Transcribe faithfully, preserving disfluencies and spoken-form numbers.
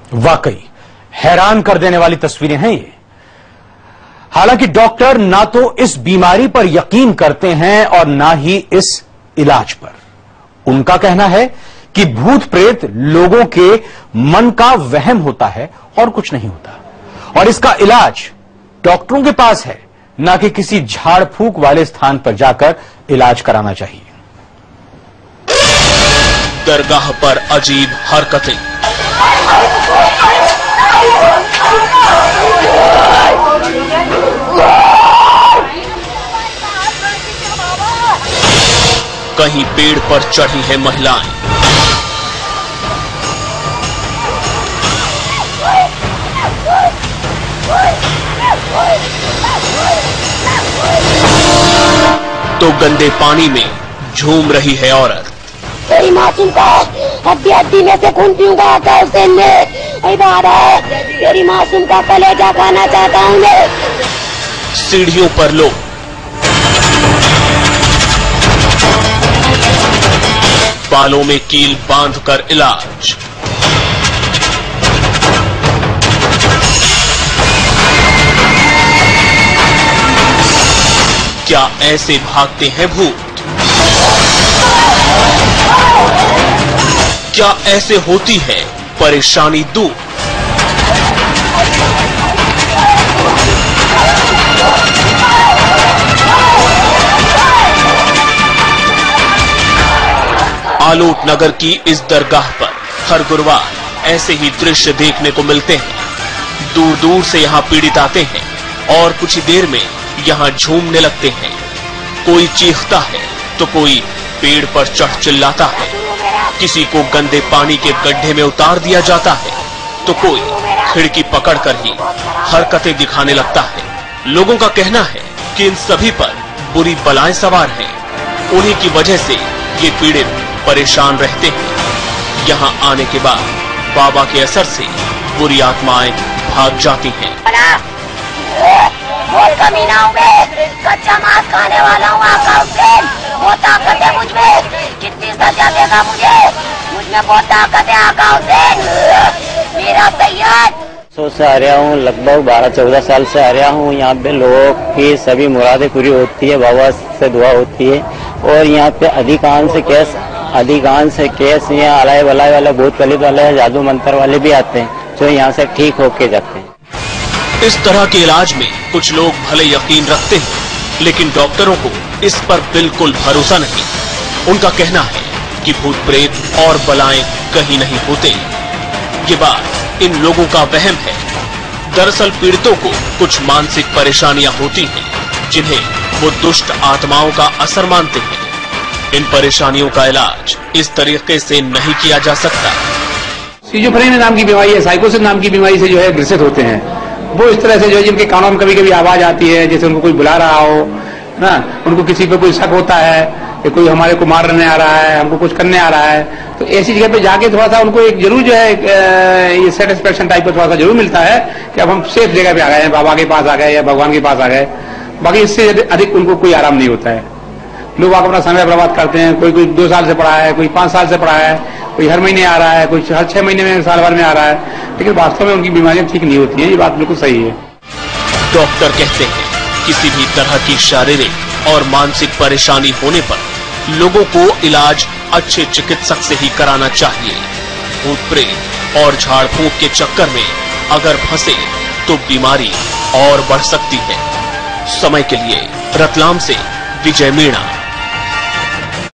वाकई हैरान कर देने वाली तस्वीरें हैं ये। हालांकि डॉक्टर ना तो इस बीमारी पर यकीन करते हैं और ना ही इस इलाज पर। उनका कहना है कि भूत प्रेत लोगों के मन का वहम होता है और कुछ नहीं होता, और इसका इलाज डॉक्टरों के पास है, ना कि किसी झाड़ फूक वाले स्थान पर जाकर इलाज कराना चाहिए। दरगाह पर अजीब हरकतें। कहीं पेड़ पर चढ़ी है महिलाएं। तो गंदे पानी में झूम रही है औरत। तेरी मासूम का हड्डी हड्डी में से खून पीऊंगा आका हुसैन ने, तेरी मासूम का कलेजा खाना चाहता हूँ मैं। सीढ़ियों पर लोग, बालों में कील बांधकर इलाज। क्या ऐसे भागते हैं भूत? क्या ऐसे होती है परेशानी दूर? आलोट नगर की इस दरगाह पर हर गुरुवार ऐसे ही दृश्य देखने को मिलते हैं। दूर दूर से यहाँ पीड़ित आते हैं और कुछ ही देर में यहाँ झूमने लगते हैं। कोई चीखता है तो कोई पेड़ पर चढ़ चिल्लाता है, किसी को गंदे पानी के गड्ढे में उतार दिया जाता है तो कोई खिड़की पकड़कर ही हरकतें दिखाने लगता है। लोगों का कहना है कि इन सभी पर बुरी बलाएं सवार हैं। उन्हीं की वजह से ये पीड़ित परेशान रहते हैं। यहाँ आने के बाद बाबा के असर से बुरी आत्माएं भाग जाती हैं। बहुत कमीना हूँ मैं, कच्चा मांस खाने वाला हूँ आका हुसैन। बहुत ताकत है मुझ में, कितनी सजा देगा मुझे? मुझ में बहुत ताकत है आका हुसैन, मेरा सैयद। सौ से आ रहा हूँ, लगभग बारह चौदह साल से आ रहा हूँ। यहाँ पे लोगों की सभी मुरादें पूरी होती है, बाबा से दुआ होती है। और यहाँ पे अधिकांश केस अधिकांश केस यहाँ अलाय वलाय वाले, भूत प्रेत वाले, जादू मंत्र वाले भी आते हैं जो यहाँ से ठीक होके जाते हैं। इस तरह के इलाज में कुछ लोग भले यकीन रखते हैं, लेकिन डॉक्टरों को इस पर बिल्कुल भरोसा नहीं। उनका कहना है कि भूत प्रेत और बलाएं कहीं नहीं होते। ये बात इन लोगों का वहम है। दरअसल पीड़ितों को कुछ मानसिक परेशानियां होती हैं, जिन्हें वो दुष्ट आत्माओं का असर मानते हैं। इन परेशानियों का इलाज इस तरीके से नहीं किया जा सकता। सिजोफ्रेनिया नाम की बीमारी है, साइकोसिस नाम की बीमारी से जो है ग्रसित होते हैं। वो इस तरह से जो है जिनके कानों में कभी कभी आवाज आती है, जैसे उनको कोई बुला रहा हो ना, उनको किसी पे कोई शक होता है कि कोई हमारे को मारने आ रहा है, हमको कुछ करने आ रहा है, तो ऐसी जगह पे जाके थोड़ा सा उनको एक जरूर जो है ये सेटिस्फेक्शन टाइप का थोड़ा सा जरूर मिलता है कि अब हम सेफ जगह पे आ गए हैं, बाबा के पास आ गए या भगवान के पास आ गए। बाकी इससे अधिक उनको कोई आराम नहीं होता है। लोग आकर अपना समय बर्बाद करते हैं। कोई कोई दो साल से पढ़ा है, कोई पांच साल से पढ़ा है, कोई हर महीने आ रहा है, कोई हर छह महीने में, साल भर में आ रहा है, लेकिन वास्तव में उनकी बीमारियां ठीक नहीं होती हैं। ये बात बिल्कुल सही है। डॉक्टर कहते हैं किसी भी तरह की शारीरिक और मानसिक परेशानी होने पर लोगों को इलाज अच्छे चिकित्सक से ही कराना चाहिए। भूत प्रेत और झाड़ फूंक के चक्कर में अगर फंसे तो बीमारी और बढ़ सकती है। समय के लिए रतलाम से विजय मीणा।